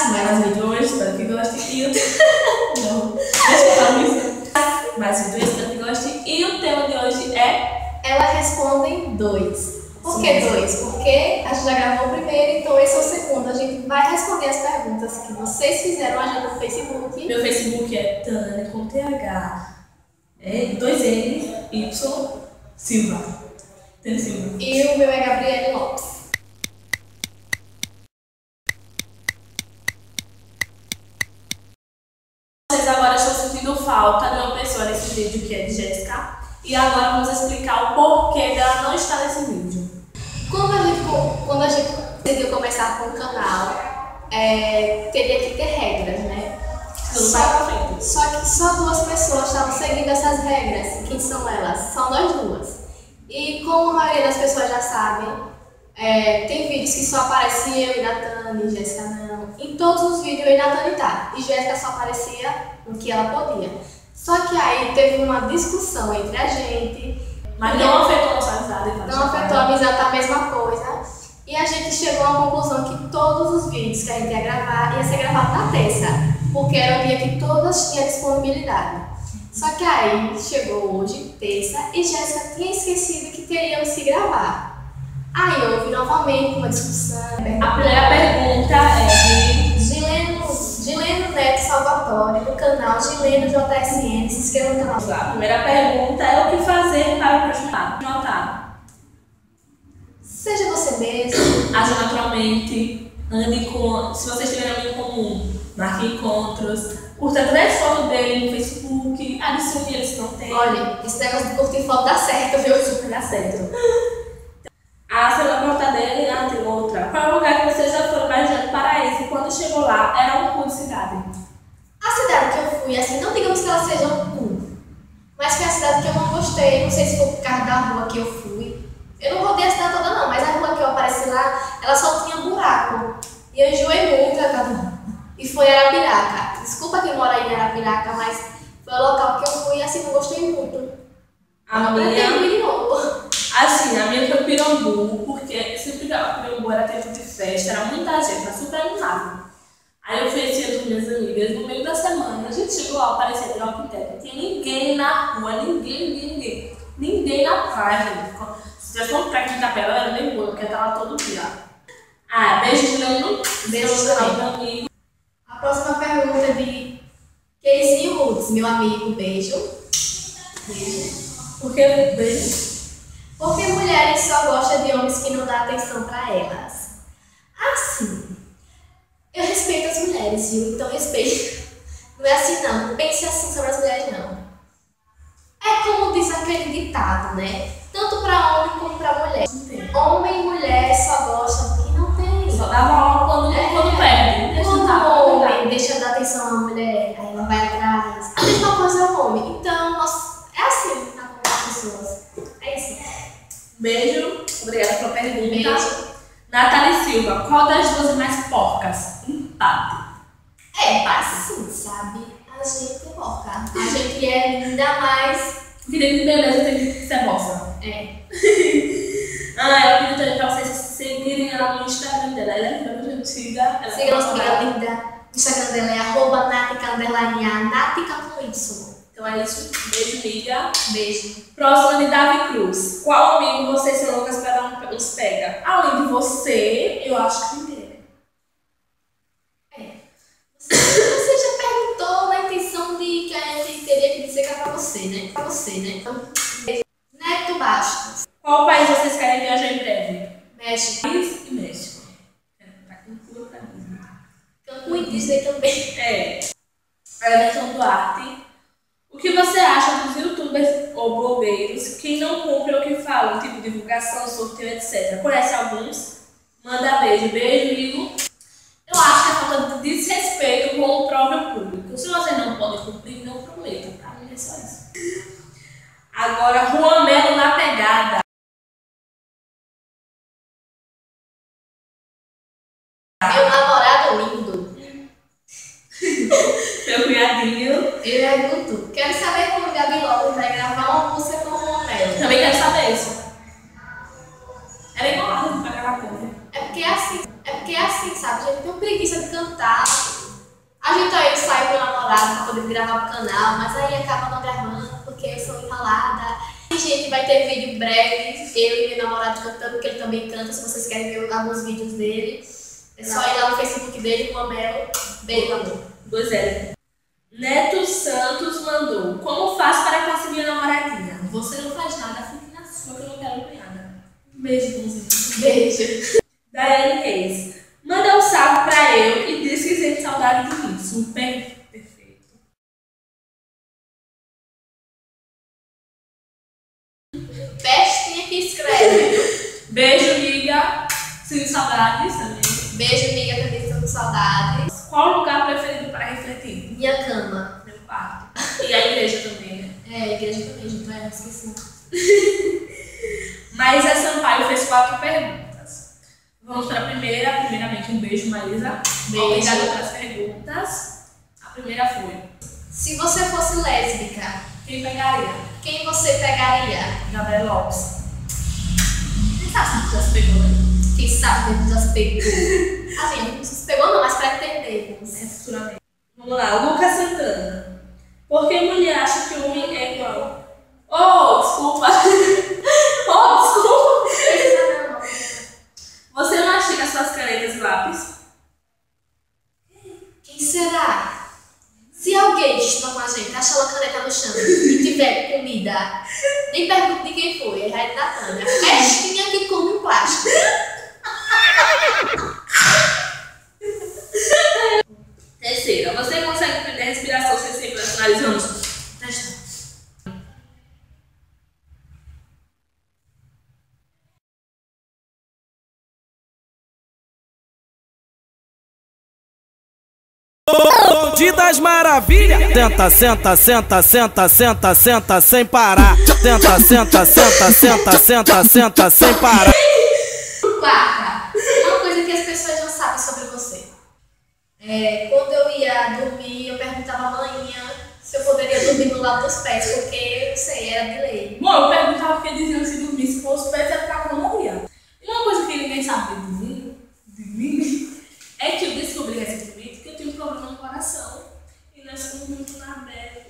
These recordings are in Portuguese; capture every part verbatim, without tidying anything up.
mais vídeo hoje, espero que gostem. E o não, deixa eu falar isso. Mais vídeo hoje, espero que gostem. E o tema de hoje é Ela Responde dois. Por que dois? Porque a gente já gravou o primeiro, então esse é o segundo. A gente vai responder as perguntas que vocês fizeram a gente no Facebook. Meu Facebook é Tânia com T H, é dois N, Y, Silva. Tânia Silva. E o meu é Gabriele Lopes. Vocês agora estão sentindo falta de uma pessoa nesse vídeo que é de Jéssica. E agora vamos explicar o porquê dela não estar nesse vídeo. Quando a gente, quando a gente decidiu começar com o canal, é, teria que ter regras, né? Só, só que só duas pessoas estavam seguindo essas regras. Quem são elas? São nós duas. E como a maioria das pessoas já sabem, é, tem vídeos que só aparecia eu e Natane, Jéssica não. Em todos os vídeos eu e Natane tá. E Jéssica só aparecia no que ela podia. Só que aí teve uma discussão entre a gente. Mas não afetou a nossa amizade. Não afetou a amizade, tá a mesma coisa. E a gente chegou à conclusão que todos os vídeos que a gente ia gravar ia ser gravado na terça, porque era o dia que todas tinham disponibilidade. Só que aí chegou hoje, terça, e Jéssica tinha esquecido que teríamos se gravar. Aí houve novamente uma discussão. A primeira pergunta é de Gileno, Gileno Neto Salvatore, do canal Gileno J S N. Se inscreva no canal. A primeira pergunta é o que fazer para aproximar. Notar. Seja você mesmo. Aja naturalmente. Ande com. Se vocês tiverem amigo comum, marque encontros. Curta três fotos dele no Facebook. Adicione eles se não tem. Olha, esse negócio de curtir foto dá certo, viu? Super dá certo. A segunda porta dele, ah, tem outra. Qual é o lugar que vocês já foram viajando para esse? Quando chegou lá, era um cu de cidade. A cidade que eu fui, assim, não digamos que ela seja um cu, mas foi a cidade que eu não gostei. Não sei se foi por causa da rua que eu fui. Eu não rodei a cidade toda não, mas a rua que eu apareci lá, ela só tinha buraco. E eu enjoei muito aquela. E foi Arapiraca. Desculpa quem mora aí em Arapiraca, mas foi o local que eu fui e assim, não gostei muito. A eu minha... pretendo ir de novo. Assim, a minha foi Pirambu, porque sempre que a Pirambu era tempo de festa, era muita gente, era super animado. Aí eu fui esse dia com minhas amigas, no meio da semana, a gente chegou lá, apareceu no arquiteto, não tinha ninguém na rua, ninguém, ninguém, ninguém, ninguém na praia, gente. Se tivesse uma praia de Itapeva, era bem boa, porque eu tava todo dia. Ah, beijo de Leandro, Beijo também. meu amigo. A próxima pergunta é de Casey Woods, meu amigo, beijo. Beijo. Por que beijo? Porque mulheres só gostam de homens que não dão atenção pra elas. Assim, eu respeito as mulheres, viu? Então respeito. Não é assim não, não pense assim sobre as mulheres não. É como diz aquele ditado, né? Tanto pra homem como pra mulher. Homem e mulher só gostam do que não tem. Só dava aula quando, é, quando perde. Deixa quando o homem deixa de dar atenção à mulher, aí ela vai atrás. A mesma coisa é o homem. Então, nós, é assim na com as pessoas. É isso. Beijo, obrigada pela pergunta. Beijo. Nathalie Silva, qual das duas é mais porcas? Empate. É, assim, sabe? A gente é porca. A gente é ainda mais. Vida de beleza tem que ser moça. É. Ah, eu pedi também pra vocês seguirem ela no Instagram dela. Ela é muito antiga. Siga nossa amiga linda. O Instagram dela é arroba natica underline a, natica com Y. Então é isso. Beijo, amiga. Beijo. Próxima de Davi Cruz. Qual amigo vocês são loucas para dar uns pega? Além de você, eu acho que ninguém. É. Você, você já perguntou na intenção de que a gente teria que dizer que é pra você, né? Pra você, né? Então, Neto Bastos. Qual país vocês querem viajar em breve? México. País e México. Tá com tudo pra mim. Cancún e Disney também. É. Everton Duarte. O que você acha dos youtubers ou blogueiros que não cumprem o que falam, tipo divulgação, sorteio, etcétera? Conhece alguns? Manda beijo. Beijo, Igor. Eu acho que é falta de desrespeito com o próprio público. Se você não pode cumprir, não prometa. Pra mim é só isso. Agora, Juan Melo na pegada. Meu namorado lindo. Meu cunhadinho. Ele é Guto. Quero saber como o Gabi Lopes vai gravar uma música com o Juan Melo. Também quero saber isso. Ela é igual a pra gravar coisa. É porque é assim. É porque é assim. assim, sabe? A gente tem preguiça de cantar. A gente aí sai com o namorado pra poder gravar pro canal, mas aí acaba não gravando porque eu sou enrolada. A gente vai ter vídeo breve, eu e meu namorado cantando, porque ele também canta, se vocês querem ver alguns vídeos dele. É só ir lá no Facebook dele, com a Mel. Beijo, amor. Dois L. Neto Santos mandou: como faço para conseguir a namoradinha? Você não faz nada, fique na sua que eu não quero cunhada. Um beijo, bonzinho. Beijo. Daiane Reis: manda um salve pra eu e diz que sente saudade de mim. Super perfeito. Bestinha que escreve. Beijo, amiga. Sinto saudades também. Beijo, amiga, também estou com saudades. Qual o lugar preferido para refletir? Minha cama. Meu quarto. E a igreja também, né? É, a igreja também, gente. É, esqueci. Maísa Sampaio fez quatro perguntas. Vamos para a primeira. Primeiramente, um beijo, Maísa. Beijo. Obrigada pelas perguntas. A primeira foi: se você fosse lésbica, quem pegaria? quem você pegaria? Gabriel Lopes. Quem sabe se já se pegou, né? Quem sabe ele já se pegou. Assim, não se pegou não, mas pretender. É, futuramente. Vamos lá, Lucas Santana. Por que mulher acha que o homem é igual? Oh, desculpa. Oh, desculpa. Você mastiga suas canetas e lápis? Quem será? Se alguém estiver com a gente, achar uma caneta no chão e tiver comida, nem pergunto de quem foi, é a da Tânia. Festinha que come um plástico. Terceira, você consegue prender a respiração sem segurar o nariz? Vamos. Testa. Bonde das Maravilhas. Tenta, senta, senta, senta, senta, senta sem parar. Tenta, senta, senta, senta, senta, senta sem parar. Quarta, uma coisa que as pessoas não sabem sobre você. É, quando eu ia dormir, eu perguntava à manhã se eu poderia dormir do lado dos pés, porque eu não sei, era de lei. Bom, eu perguntava porque diziam se dormisse com os pés, eu ficava com morria. E uma coisa que ninguém sabe de mim, de mim, é que eu descobri recentemente que eu tenho um problema no coração. E nós ficamos muito na bebe.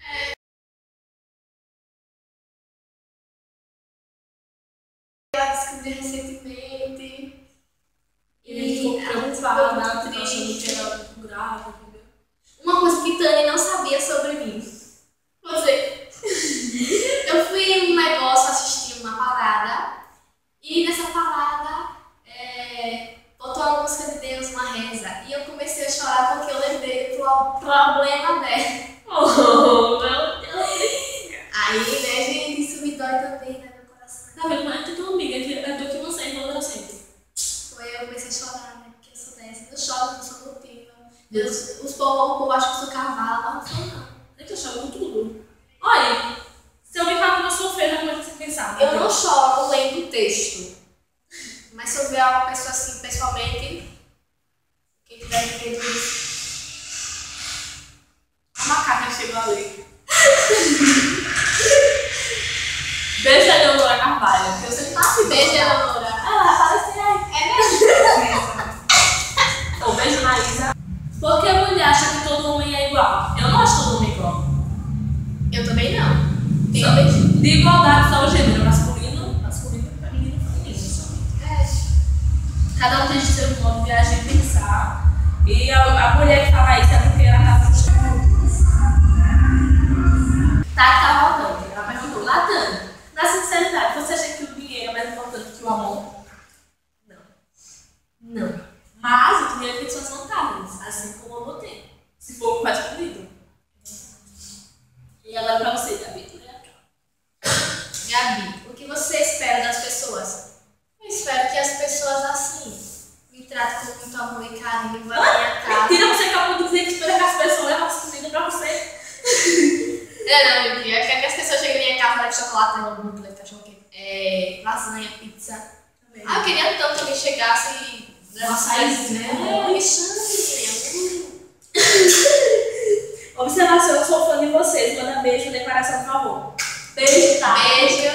Ela descobriu recentemente. E a gente ficou preocupada, triste, que era muito grave, entendeu? Uma coisa que Tânia não sabia sobre mim. Você. Eu fui em um negócio assistir uma parada. E nessa parada, é, botou uma música de Deus, uma reza. E eu comecei a chorar porque eu lembrei do pro- problema dela. Oh, meu Deus! Aí, né, gente, isso me dói também, né, meu coração. Tá vendo? Mas tu é tua amiga, que é do que você é igual sempre. Foi eu comecei a chorar, né, porque eu sou dessa. Eu choro, eu sou contínua. Deus, os povos, o povo acha que eu sou cavalo, mas não sou não. É que eu choro com tudo. Olha, se alguém fala que eu sou feia, não pode você pensar. Eu não choro lendo o texto. Mas se eu ver uma pessoa assim, pessoalmente, quem tiver medo disso. A macaca chegou ali. Beijo a Leonora Carvalho, que eu sempre faço assim. Beijo, Eleonora. Ela fala assim, ai. É mesmo? Então, beijo, Maísa. Por que a mulher acha que todo homem é igual? Eu não acho todo homem igual. Eu também não. Tem Só beijo. de igualdade só o gênero masculino, masculino, feminino, feminino somente. É. Cada um tem seu modo de agir e pensar. E a, a mulher que fala isso é porque ela tá frustrada. Tá, tá voltando. Ela perguntou, Latana, na sinceridade, você acha que o dinheiro é mais importante que o amor? Não. Não. Mas o dinheiro tem suas vantagens, assim como o amor tem. Se for correspondido. E agora pra você, Gabi. Gabi, o que você espera das pessoas? Eu espero que as pessoas assim me tratem com muito amor e carinho, vão à minha casa. Mentira, você acabou de dizer que espera que as pessoas levam as comidas pra você. É, não, mentira. Eu quero que as pessoas cheguem na minha casa, levem chocolate, hambúrguer, leite, cachorro quente, é, lasanha, pizza. Ah, eu queria tanto que alguém chegasse e Nossa, isso, né? É, me chame. Observação, eu sou fã de vocês. Manda beijo, declaração, por favor. Beijo, tá? Beijo.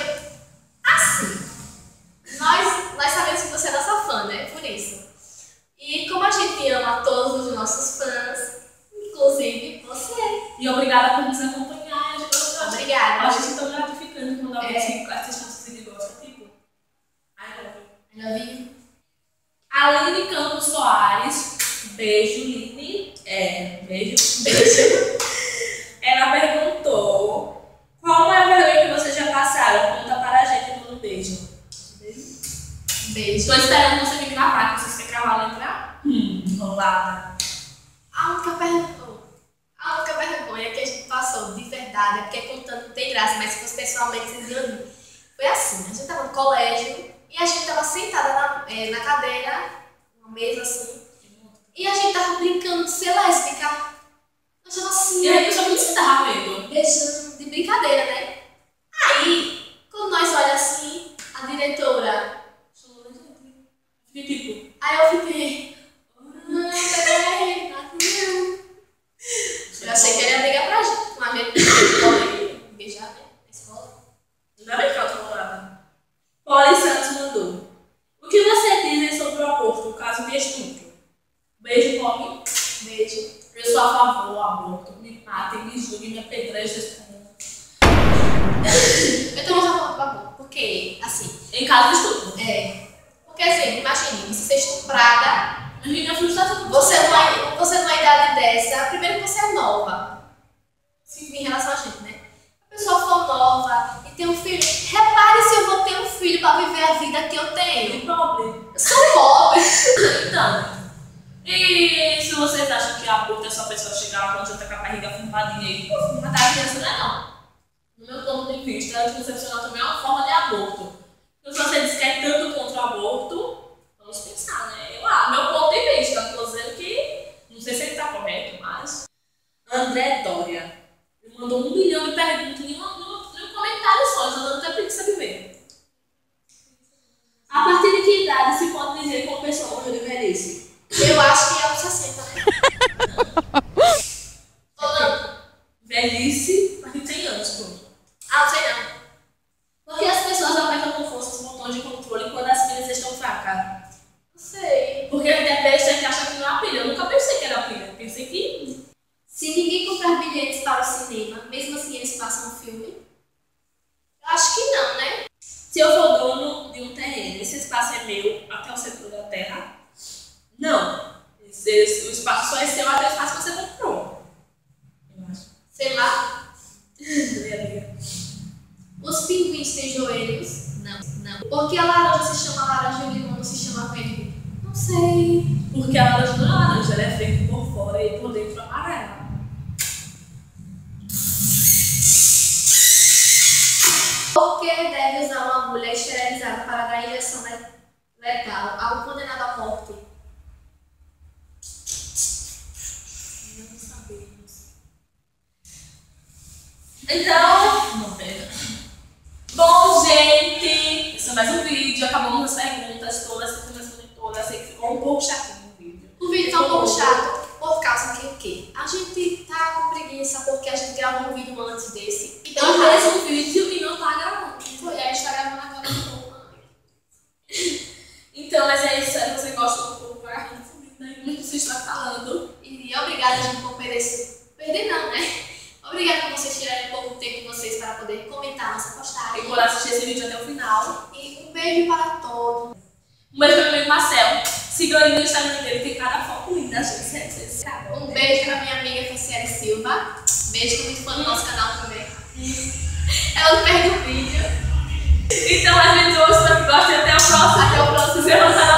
Assim. Nós, nós sabemos que você é nossa fã, né? Por isso. E como que ama todos os nossos fãs, inclusive você. E obrigada por nos acompanhar. Obrigada. Eu acho isso tão gratificante quando alguém É. assiste nossos vídeos e gosta. Tipo, I love you. I love you. Aline Campos Soares, beijo, Lini. É, beijo, beijo. Ela perguntou: qual a maior vergonha que vocês já passaram? Conta para a gente no beijo. Beijo. Beijo. Estou esperando você vir gravar, que vocês querem gravar a letra? Hum, enrolada. A única vergonha, a única vergonha que a gente passou de verdade, é porque contando não tem graça, mas se fosse pessoalmente vocês iam rir. Foi assim, a gente tava no colégio e a gente tava sentada na, é, na cadeira, uma mesa assim, e a gente tava brincando de ser lésbica. Nós tava assim, E aí, pessoal, o que você tava vendo? beijando de brincadeira, né? Aí, quando nós olhamos assim, a diretora, Fiquei tipo, aí eu fiquei, não, peraí, não. Eu achei que ele ia brigar pra gente, com a gente pode beijar, né? Na escola. ainda bem que ela falou nada. Poli Santos mandou: o que você dizem sobre o aborto, o caso de estupro? Beijo, Poli. Beijo. Eu sou a favor do aborto. Me matem, me julguem, me apedrejem. Eu também já falo bagulho, porque, assim, Em caso de estupro. é. Porque, assim, imagine, você ser estuprada, A minha frustração. você numa, você numa idade dessa, primeiro que você é nova, se em relação a gente, né? A pessoa for nova e tem um filho, repare se eu vou ter um filho pra viver a vida que eu tenho. Pobre. Eu sou pobre. Então. E se vocês acham que aborto é só a pessoa chegar quando já tá com a barriga fumpadinha e puf, matar a criança, não é não. No meu ponto de vista, a anticoncepcional também é uma forma de aborto. Então, se você diz que é tanto contra o aborto, vamos pensar, né? Eu, ah, meu ponto de vista, não tô dizendo que. Não sei se ele tá correto, mas. André Dória me mandou um milhão de perguntas em um, em um comentário só, já dando até preguiça de ver. A partir de que idade se pode dizer que uma pessoa morreu de velhice? Eu acho que é uns sessenta, né? Ou não? Velhice, a partir de cem anos, pronto. Ah, não sei não. Porque as pessoas apertam com força os botões de controle quando as pilhas estão fracas. Não sei. Porque até besta que acha que não é a pilha. Eu nunca pensei que era a pilha. Pensei que. Se ninguém comprar bilhetes para o cinema, mesmo assim eles passam um filme? Eu acho que não, né? Se eu for dono de um terreno, esse espaço é meu até o centro da terra? Não. Esse, esse, o espaço só é seu até o espaço que você comprou. Eu acho. Sei lá. Minha amiga. Os pinguins têm joelhos? Não, não. Por que a laranja se chama laranja e o limão não se chama verde? Não sei. Porque a laranja não é laranja, ela é verde por fora e por dentro amarela. Por que deve usar uma agulha esterilizada para dar injeção letal a um condenado à morte? Não sabemos. Então, não pega. Bom, gente, esse é mais um vídeo. Acabamos as perguntas todas, tentando responder todas. Sei que ficou um pouco chatinho o vídeo. O vídeo tá um pouco chato por causa que o quê? A gente tá com preguiça porque a gente gravou um vídeo antes desse. Então, eu fiz um vídeo e não tá gravando. Foi, a gente tá gravando agora de novo. Então, mas é isso. Espero que você goste um pouco vagabundo comigo, né? Como você está falando. E obrigada, gente, por perder esse... Perder não, né? Obrigada por vocês tirarem um pouco do tempo de vocês para poder comentar nossa postagem. E por assistir esse vídeo até o final. E um beijo para todos. Um beijo para meu amigo Marcel. Siga ele no Instagram dele, tem cada foto linda, gente. Um beijo para minha amiga Franciele Silva. Beijo, tô muito fã do nosso canal também. Ela não perde o vídeo. Então, a gente hoje espero que gostem. Até o próximo. Até o próximo. Se você não tá